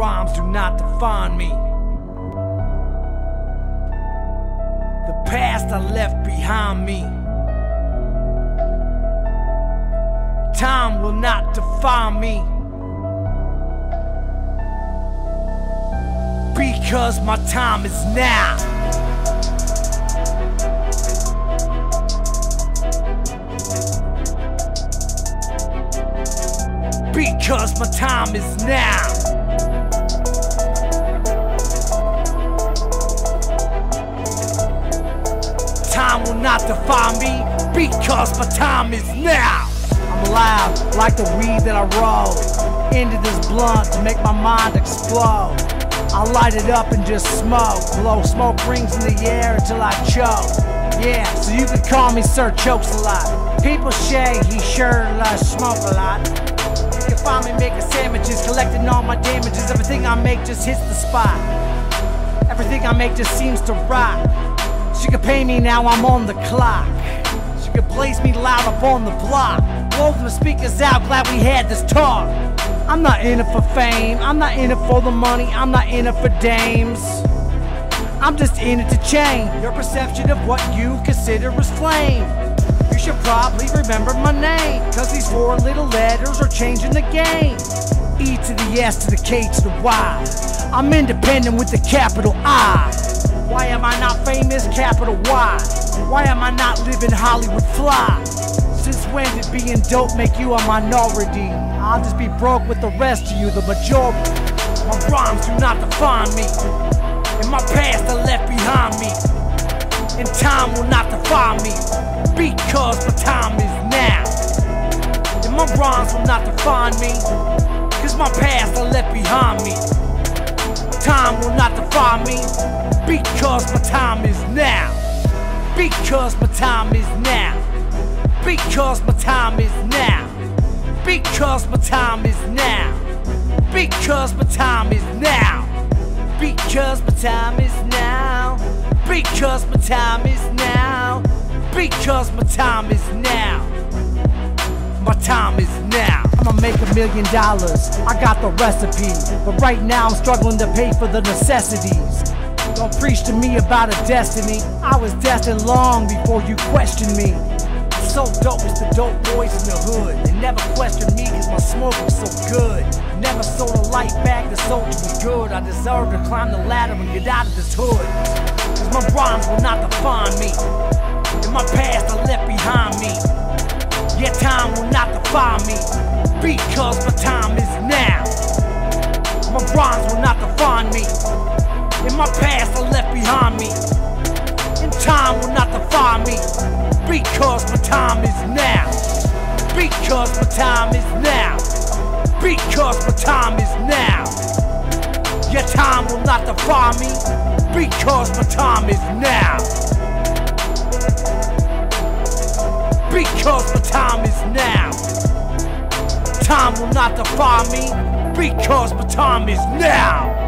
rhymes do not define me. The past I left behind me. Time will not define me. Because my time is now. Because my time is now. Time will not define me. Because my time is now. I'm alive like the weed that I roll into this blunt to make my mind explode. I light it up and just smoke, blow smoke rings in the air until I choke. Yeah, so you can call me Sir Chokes a lot. People say he sure does smoke a lot. You can find me making sandwiches, collecting all my damages. Everything I make just hits the spot. Everything I make just seems to rock. She can pay me now, I'm on the clock. She can blaze me loud up on the block. Blow the speakers out, glad we had this talk. I'm not in it for fame, I'm not in it for the money, I'm not in it for dames. I'm just in it to change your perception of what you consider as flame. You should probably remember my name, cause these 4 little letters are changing the game. E to the S to the K to the Y. I'm independent with the capital I. Why am I not famous? Capital Y. Why am I not living Hollywood fly? Since when did being dope make you a minority? I'll just be broke with the rest of you, the majority. My rhymes do not define me. In my past I left behind me. And time will not define me. Because my time is now. And my rhymes will not define me. Cause my past I left behind me. Time will not define me. Because my time is now. Because my time is now. Because my time is now. Because my time is now. Because my time is now. Because my time is now. Because my time is now. Because my time is now. My time is now. I'ma make $1 million. I got the recipe. But right now I'm struggling to pay for the necessities. Don't preach to me about a destiny. I was destined long before you questioned me. So dope, it's the dope boys in the hood. They never questioned me cause my smoke was so good. Never sold a light bag, the soldier was good. I deserve to climb the ladder and get out of this hood. Cause my rhymes will not define me. In my past I left behind me. Yeah, time will not define me. Because my time is now. My rhymes will not define me. In my past I left behind me. And time will not define me. Because my time is now. Because my time is now. Because my time is now. Your time will not define me. Because my time is now. Because my time is now. Time will not define me. Because my time is now.